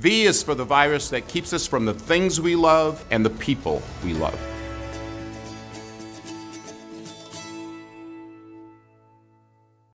V is for the virus that keeps us from the things we love and the people we love.